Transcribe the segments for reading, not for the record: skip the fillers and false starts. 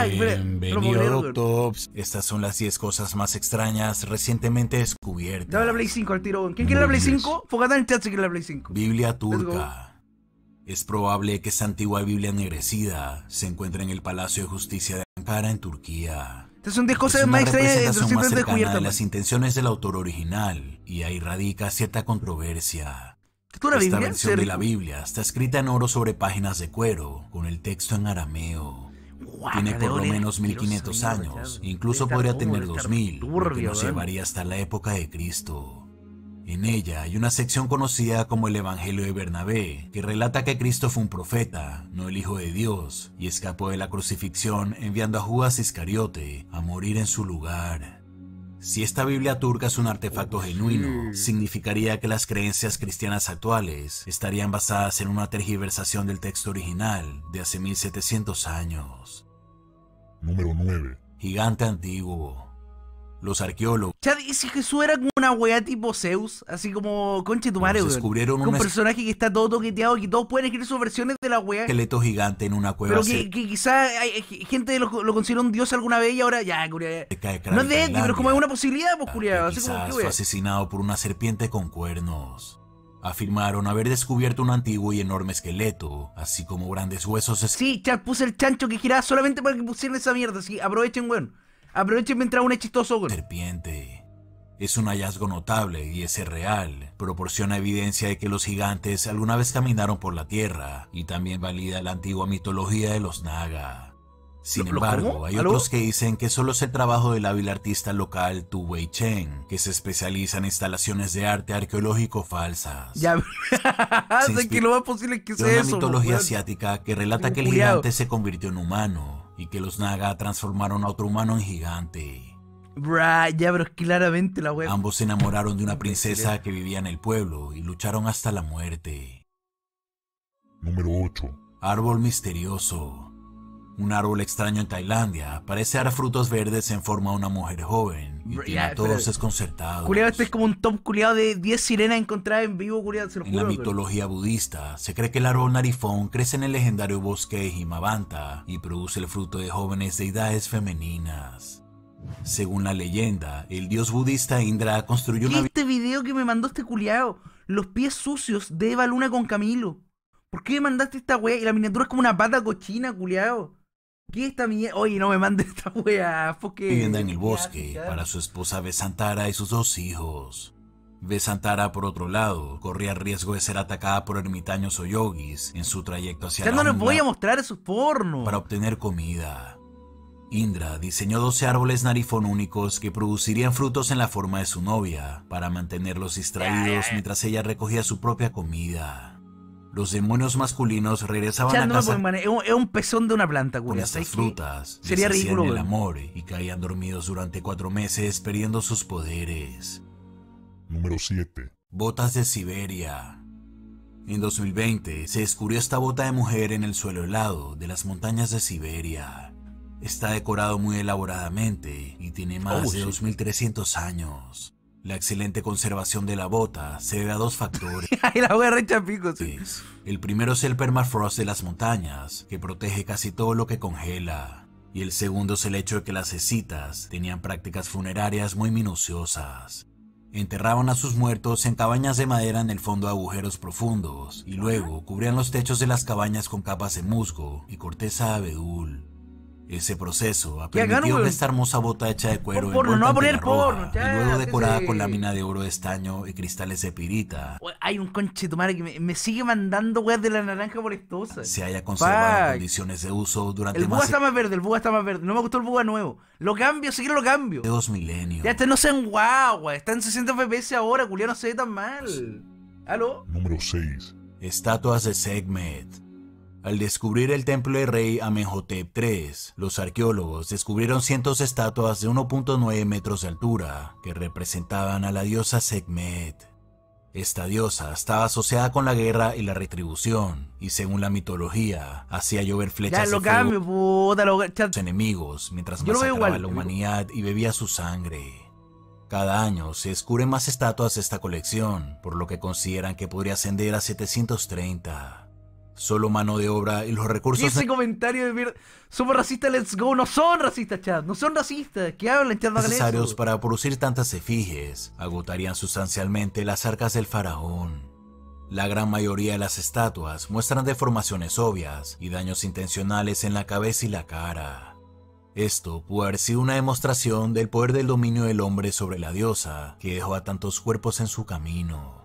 Bienvenido, Doctops. Estas son las 10 cosas más extrañas recientemente descubiertas. Dame la Play 5 al tiro. ¿Quién quiere la Play 5? Fogata en el chat si quiere la Play 5. Biblia turca. Es probable que esta antigua Biblia ennegrecida se encuentre en el Palacio de Justicia de Ankara en Turquía. Estas son 10 cosas más extrañas de recientemente descubiertas. De las intenciones del autor original, y ahí radica cierta controversia. Esta versión de la Biblia está escrita en oro sobre páginas de cuero, con el texto en arameo. Tiene por lo menos 1500 años, incluso podría tener 2000, lo que nos llevaría hasta la época de Cristo. En ella hay una sección conocida como el Evangelio de Bernabé, que relata que Cristo fue un profeta, no el Hijo de Dios, y escapó de la crucifixión enviando a Judas Iscariote a morir en su lugar. Si esta Biblia turca es un artefacto genuino, significaría que las creencias cristianas actuales estarían basadas en una tergiversación del texto original de hace 1700 años. Número 9. Gigante antiguo. Los arqueólogos. Chad, ¿y si Jesús era como una weá tipo Zeus? Así como conche tu madre, descubrieron un personaje que está todo toqueteado, que todos pueden escribir sus versiones de la weá. Esqueleto gigante en una cueva. Pero que quizá hay gente lo considera un dios alguna vez y ahora ya, curia. No es de él, pero como es una posibilidad, pues curia. Así como que fue asesinado por una serpiente con cuernos. Afirmaron haber descubierto un antiguo y enorme esqueleto, así como grandes huesos. Sí, Chad, puse el chancho que giraba solamente para que pusieran esa mierda. Así, aprovechen, weón. Aprovechen mientras uno es chistoso, güey. Serpiente. Es un hallazgo notable y ese real. Proporciona evidencia de que los gigantes alguna vez caminaron por la tierra y también valida la antigua mitología de los Naga. Sin embargo, hay otros que dicen que solo es el trabajo del hábil artista local Tu Wei Chen, que se especializa en instalaciones de arte arqueológico falsas. Ya, sé que lo más posible es que sea eso. Una mitología asiática que relata que el gigante se convirtió en humano y que los Naga transformaron a otro humano en gigante. Ya, pero es claramente la wea. Ambos se enamoraron de una princesa que vivía en el pueblo y lucharon hasta la muerte. Número 8. Árbol misterioso. Un árbol extraño en Tailandia parece dar frutos verdes en forma de una mujer joven y tiene a todos desconcertados. Culiado, este es como un top culiado de 10 sirenas encontradas en vivo, culiado, se lo juro. En la mitología budista se cree que el árbol narifón crece en el legendario bosque de Himavanta y produce el fruto de jóvenes deidades femeninas. Según la leyenda, el dios budista Indra construyó una... Este video que me mandó este culiado, los pies sucios de Eva Luna con Camilo. ¿Por qué me mandaste esta wea? Y la miniatura es como una pata cochina, culiado. ¿Qué es esta mierda? Oye, no me mandes esta wea, porque... Vivienda en el bosque para su esposa Vesantara y sus 2 hijos. Vesantara, por otro lado, corría el riesgo de ser atacada por ermitaños o yogis en su trayecto hacia la no les voy a mostrar esos pornos. Para obtener comida. Indra diseñó 12 árboles narifón únicos que producirían frutos en la forma de su novia para mantenerlos distraídos mientras ella recogía su propia comida. Los demonios masculinos regresaban a casa es un pezón de una planta, con estas frutas. Sería ridículo el amor y caían dormidos durante 4 meses perdiendo sus poderes. Número 7. Botas de Siberia. En 2020 se descubrió esta bota de mujer en el suelo helado de las montañas de Siberia. Está decorado muy elaboradamente y tiene más de 2300 años. La excelente conservación de la bota se debe a 2 factores. La voy a rechar pico, sí. El primero es el permafrost de las montañas, que protege casi todo lo que congela. Y el segundo es el hecho de que las escitas tenían prácticas funerarias muy minuciosas. Enterraban a sus muertos en cabañas de madera en el fondo de agujeros profundos, y luego cubrían los techos de las cabañas con capas de musgo y corteza de abedul. Ese proceso ha permitido que esta hermosa bota hecha de cuero no va a poner porno, y luego decorada con lámina de oro de estaño y cristales de pirita. Hay un conche tu madre que me sigue mandando weas de la naranja molestosa. Se haya conservado en condiciones de uso durante el buga está más verde, No me gustó el buga nuevo. Lo cambio, si quiero lo cambio. De 2 milenios. Ya no sean guagua, está en 60 FPS ahora, culiao, no se ve tan mal. ¿Aló? Número 6. Estatuas de Sekhmet. Al descubrir el templo del rey Amenhotep III, los arqueólogos descubrieron cientos de estatuas de 1.9 metros de altura que representaban a la diosa Sekhmet. Esta diosa estaba asociada con la guerra y la retribución, y según la mitología, hacía llover flechas de fuego a los enemigos mientras masacraba a la humanidad y bebía su sangre. Cada año se descubren más estatuas de esta colección, por lo que consideran que podría ascender a 730. Solo mano de obra y los Y recursos ese comentario de mierda. Somos racistas, let's go. No son racistas, chat. No son racistas. ¿Qué hablan, chat? No hagan necesarios eso. para producir tantas efigies agotarían sustancialmente las arcas del faraón. La gran mayoría de las estatuas muestran deformaciones obvias y daños intencionales en la cabeza y la cara. Esto pudo haber sido una demostración del poder del dominio del hombre sobre la diosa que dejó a tantos cuerpos en su camino.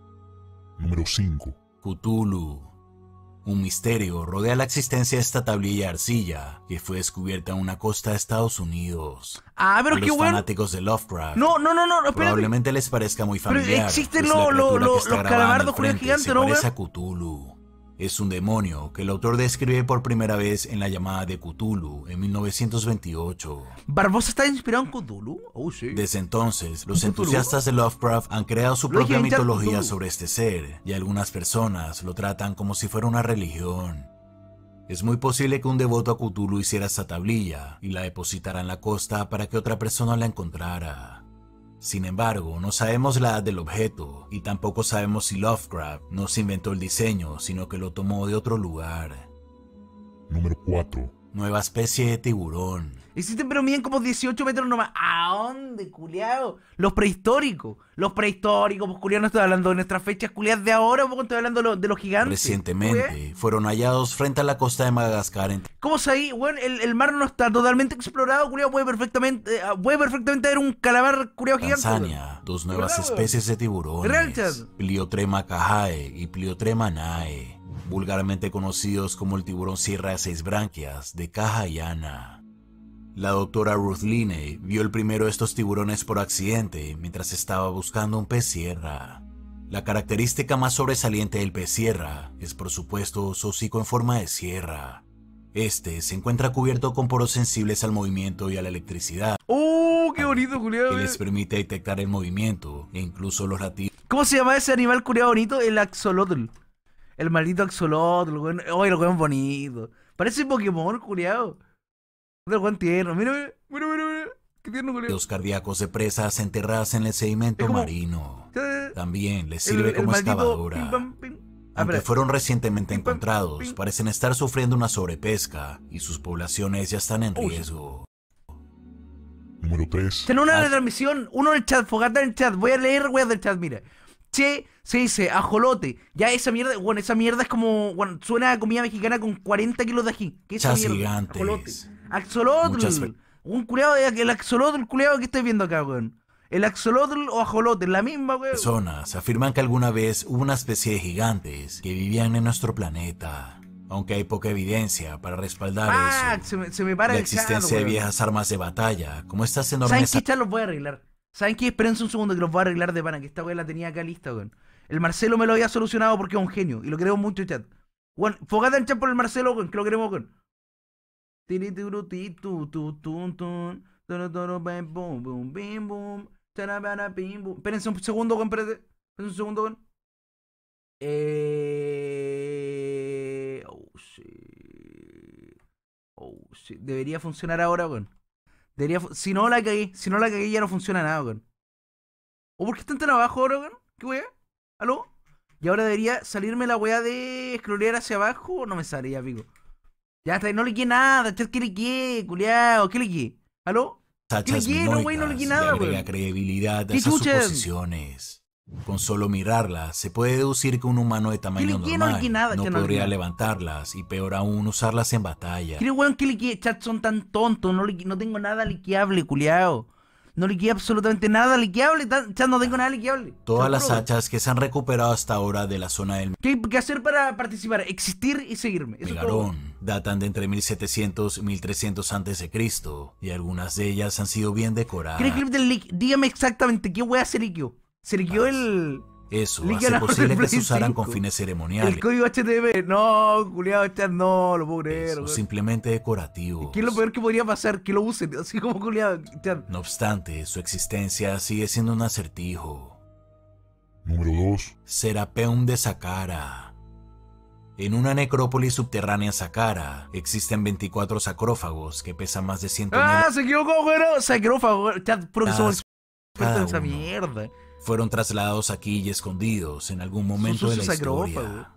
Número 5. Cthulhu. Un misterio rodea la existencia de esta tablilla de arcilla que fue descubierta en una costa de Estados Unidos. Ah, pero A qué los bueno. fanáticos de Lovecraft No, espérate. probablemente les parezca muy Pero familiar. existen pues la criatura que los está grabada en el calamardos culiados frente gigantes, se ¿no, parece weón? a Cthulhu. Es un demonio que el autor describe por primera vez en la llamada de Cthulhu en 1928. ¿Barbosa está inspirado en Cthulhu? Oh, sí. Desde entonces, los ¿Cthulhu? entusiastas de Lovecraft han creado su Lo dije propia bien, chat, mitología Cthulhu. sobre este ser, y algunas personas lo tratan como si fuera una religión. Es muy posible que un devoto a Cthulhu hiciera esta tablilla y la depositara en la costa para que otra persona la encontrara. Sin embargo, no sabemos la edad del objeto y tampoco sabemos si Lovecraft no se inventó el diseño, sino que lo tomó de otro lugar. Número 4. Nueva especie de tiburón. Existen, pero miden como 18 metros nomás. ¿A dónde, culiao? Los prehistóricos, pues culiao, no estoy hablando de nuestras fechas culiadas de ahora, pues estoy hablando de los gigantes. Recientemente fueron hallados frente a la costa de Madagascar en ¿Cómo sabéis? Bueno, el mar no está totalmente explorado, culiao, puede perfectamente haber un calamar culiao gigante. Tanzania, dos nuevas ¿Verdad, especies de Real, tiburones, chat. Pliotrema cajae y Pliotrema nae, vulgarmente conocidos como el tiburón sierra de 6 branquias de Cajayana. La doctora Ruth Linney vio el primero de estos tiburones por accidente mientras estaba buscando un pez sierra. La característica más sobresaliente del pez sierra es, por supuesto, su hocico en forma de sierra. Este se encuentra cubierto con poros sensibles al movimiento y a la electricidad, ¡Oh, qué bonito, culiao! que les permite detectar el movimiento e incluso los latidos. ¿Cómo se llama ese animal culiao bonito? El axolotl. El maldito axolotl, weón. ¡Oh, el weón bonito! Parece Pokémon, culiao. El weón tierno. Mira. Qué tierno, culiao. Los cardíacos de presas enterradas en el sedimento Es como- marino. El También les sirve como maldito excavadora. pim, pam, pim. Ah, Aunque espera. fueron recientemente Pim, pam, encontrados, pim. parecen estar sufriendo una sobrepesca y sus poblaciones ya están en Oh, sí. riesgo. Número 3. Tiene una Ah. retransmisión, uno en el chat, Fogata en el chat. Voy a leer weas del chat, mira. Che, se dice ajolote. Ya esa mierda, bueno, esa mierda es como, bueno, suena a comida mexicana con 40 kilos de ají. ¿Qué es esa Chas mierda? gigantes. Ajolote. Axolotl. Muchas Un culeado, el axolotl, el culeado que estoy viendo acá, weón. El axolotl o ajolote, la misma, weón. Personas afirman que alguna vez hubo una especie de gigantes que vivían en nuestro planeta, aunque hay poca evidencia para respaldar Ah, eso. se me para La el chat, existencia de weón. viejas armas de batalla, como estas ¿Saben enormes qué, chat? Los voy a arreglar. ¿Saben qué? Espérense un segundo que los voy a arreglar de pana, que esta weá la tenía acá lista, weón. El Marcelo me lo había solucionado porque es un genio, y lo queremos mucho, chat. Weón, Fogata en chat por el Marcelo, weón, que lo queremos, weón. Espérense un segundo, weón, espérense. Espérense un segundo, weón. Oh, shit. Oh, shit. Debería funcionar ahora, weón. Si no la cagué, ya no funciona nada, weón. ¿O por qué están tan abajo ahora, weón? ¿Qué weá? ¿Aló? Y ahora debería salirme la weá de scrollear hacia abajo o no me sale ya, pico. Ya está, no le quedé nada, chat, ¿qué le quedé, culiao? ¿Qué le quedé? ¿Aló? hachas ¿Qué le quiero, güey? No le minoicas quiero y nada, agrega güey. credibilidad a ¿Qué esas chucha? suposiciones. Con solo mirarlas, se puede deducir que un humano de tamaño ¿Qué le quiero? No le normal quiero nada, no che, no le podría quiero. levantarlas y peor aún usarlas en batalla. ¿Qué weón que liquide? Chat, son tan tontos, no tengo nada liqueable, culiao. No liquide absolutamente nada liqueable, chat, no tengo nada liqueable. Todas Te las juro. hachas que se han recuperado hasta ahora de la zona del ¿Qué hacer para participar? Existir y seguirme. Eso es todo. Megarón datan de entre 1700 y 1300 a.C. y algunas de ellas han sido bien decoradas. ¿Qué clip del leak? Dígame exactamente, ¿qué wea se liqueó? Se liqueó el Eso Liga hace la posible Play que se usaran 5. con fines ceremoniales código HTML? No, culiao, chat, no, lo puedo creer. o weón. simplemente decorativos. ¿Qué es lo peor que podría pasar? Que lo usen, así como culiao, chat. No obstante, su existencia sigue siendo un acertijo. Número 2. Serapeum de Saqqara. En una necrópolis subterránea en Saqqara existen 24 sacrófagos que pesan más de 100 toneladas. ¡Ah, se equivocó, güero! Sacrófago, chat, puro que somos expertos cada en esa uno. mierda. Fueron trasladados aquí y escondidos en algún momento de la sucio historia. sacrófago.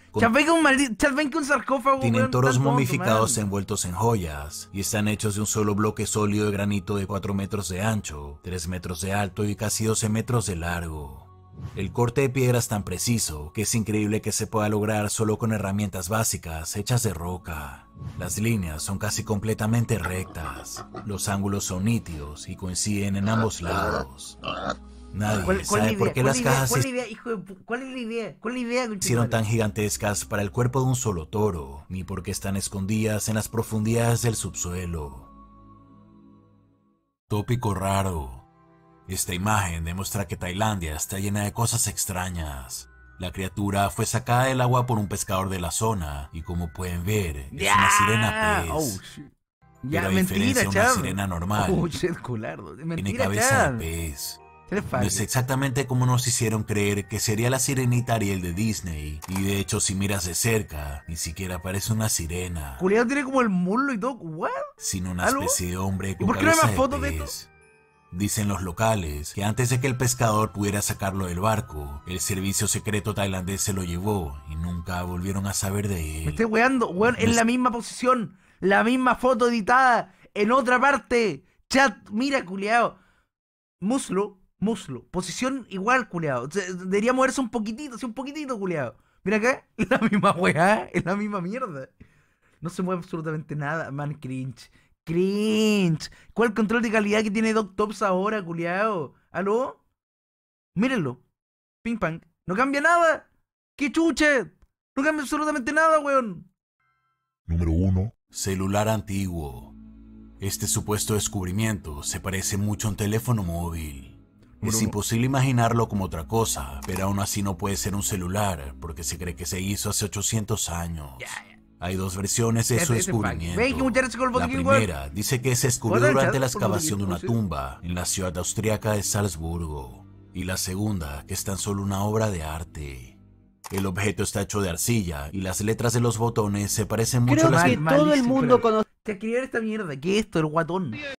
Chad ven que un sarcófago. Tienen weón, toros tan tonto, momificados man. envueltos en joyas y están hechos de un solo bloque sólido de granito de 4 metros de ancho, 3 metros de alto y casi 12 metros de largo. El corte de piedra es tan preciso que es increíble que se pueda lograr solo con herramientas básicas hechas de roca. Las líneas son casi completamente rectas, los ángulos son nítidos y coinciden en ambos lados. Nadie sabe por qué las cajas ¿Cuál es la idea? ¿Cuál es la idea? hicieron tan gigantescas para el cuerpo de un solo toro, ni porque están escondidas en las profundidades del subsuelo. Tópico raro. Esta imagen demuestra que Tailandia está llena de cosas extrañas. La criatura fue sacada del agua por un pescador de la zona y como pueden ver, es una sirena pez. Oh, shit. Pero Ya, a mentira, diferencia de una Chad. sirena normal, Oh, shit, culardo. tiene Mentira, cabeza Chad. de pez. Eres No falso. es exactamente como nos hicieron creer que sería la sirenita Ariel de Disney, y de hecho si miras de cerca, ni siquiera parece una sirena, Culiado tiene como el muslo y todo. ¿What? sino una ¿Algo? especie de hombre ¿Y con por qué no hay cabeza más fotos de pez. Dicen los locales que antes de que el pescador pudiera sacarlo del barco, el servicio secreto tailandés se lo llevó y nunca volvieron a saber de Me él. estoy weando, weón, en la misma posición, la misma foto editada, en otra parte. Chat, mira, culiao. Muslo, posición igual, culiao. O sea, debería moverse un poquitito, sí, un poquitito, culiao. Mira acá, la misma weá, es la misma mierda. No se mueve absolutamente nada, man, cringe. Cringe. ¿Cuál control de calidad que tiene Doctops ahora, culiao? ¿Aló? Mírenlo. Ping pong. No cambia nada. ¡Qué chuche! No cambia absolutamente nada, weón. Número 1. Celular antiguo. Este supuesto descubrimiento se parece mucho a un teléfono móvil. Es imposible imaginarlo como otra cosa, pero aún así no puede ser un celular, porque se cree que se hizo hace 800 años. Hay dos versiones de su descubrimiento. La primera dice que se descubrió durante la excavación de una tumba en la ciudad austríaca de Salzburgo. Y la segunda, que es tan solo una obra de arte. El objeto está hecho de arcilla y las letras de los botones se parecen mucho a las Creo que todo el mundo conoce. Te escribir esta mierda. ¿Qué es esto, el guatón?